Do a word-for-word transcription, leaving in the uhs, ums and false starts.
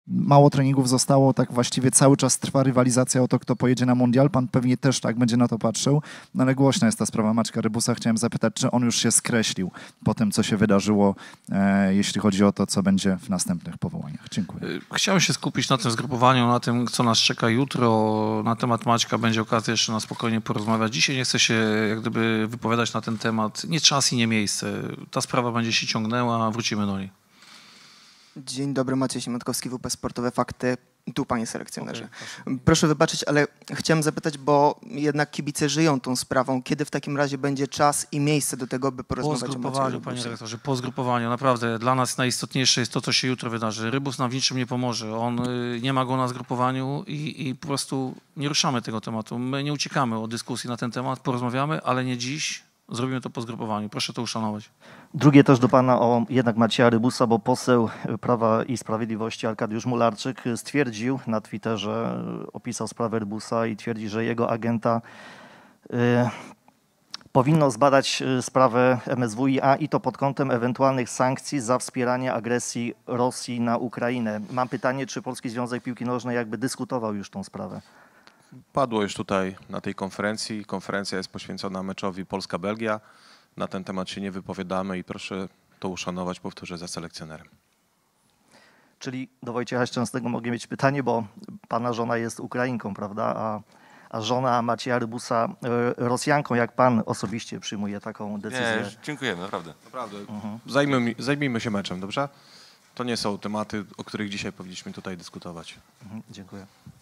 mało treningów zostało, tak właściwie cały czas trwa rywalizacja o to, kto pojedzie na mundial. Pan pewnie też tak będzie na to patrzył, no ale głośna jest ta sprawa Maćka Rybusa. Chciałem zapytać, czy on już się skreślił po tym, co się wydarzyło, e, jeśli chodzi o to, co będzie w następnych powołaniach. Dziękuję. Chciałem się skupić na tym zgrupowaniu, na tym, co nas czeka jutro. Na temat Maćka będzie okazja jeszcze na spokojnie porozmawiać. Dzisiaj nie chcę się jak gdyby wypowiadać na ten temat. Nie czas i nie miejsce. Ta sprawa będzie się ciągnęła, wrócimy do niej. Dzień dobry, Maciej Siemiatkowski, W P Sportowe Fakty. Tu, panie selekcjonerze. Okay, proszę. Proszę wybaczyć, ale chciałem zapytać, bo jednak kibice żyją tą sprawą. Kiedy w takim razie będzie czas i miejsce do tego, by Po porozmawiać o Macieju zgrupowaniu, Rybusie? panie redaktorze, po zgrupowaniu. Naprawdę dla nas najistotniejsze jest to, co się jutro wydarzy. Rybus nam w niczym nie pomoże. On y, nie ma go na zgrupowaniu i, i po prostu nie ruszamy tego tematu. My nie uciekamy od dyskusji na ten temat, porozmawiamy, ale nie dziś. Zrobimy to po zgrupowaniu. Proszę to uszanować. Drugie też do pana o jednak Macieja Rybusa, bo poseł Prawa i Sprawiedliwości Arkadiusz Mularczyk stwierdził na Twitterze, opisał sprawę Rybusa i twierdzi, że jego agenta y, powinno zbadać sprawę M S W i A i to pod kątem ewentualnych sankcji za wspieranie agresji Rosji na Ukrainę. Mam pytanie, czy Polski Związek Piłki Nożnej jakby dyskutował już tą sprawę? Padło już tutaj na tej konferencji. Konferencja jest poświęcona meczowi Polska-Belgia. Na ten temat się nie wypowiadamy i proszę to uszanować, powtórzę, za selekcjonerem. Czyli do Wojciecha Szczęsnego mogę mieć pytanie, bo pana żona jest Ukrainką, prawda? A, a żona Macieja Rybusa Rosjanką. Jak pan osobiście przyjmuje taką decyzję? Nie, dziękujemy, naprawdę. Naprawdę. Mhm. Zajmijmy, zajmijmy się meczem, dobrze? To nie są tematy, o których dzisiaj powinniśmy tutaj dyskutować. Mhm, dziękuję.